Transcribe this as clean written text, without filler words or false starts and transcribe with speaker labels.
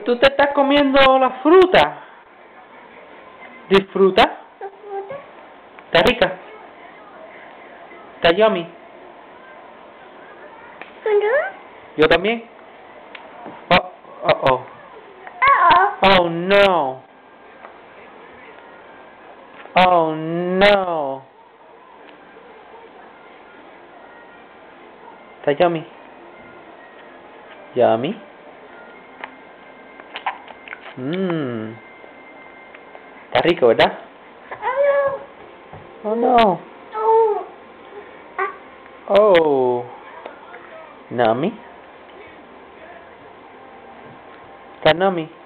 Speaker 1: tú te estás comiendo la fruta. ¿Disfruta? ¿Está rica? ¿Está yummy? Yo también. Oh. Oh no. Oh no. ¿Está yummy? Yummy. Está rico, ¿verdad? Oh no. Oh. Nami. Está Nami.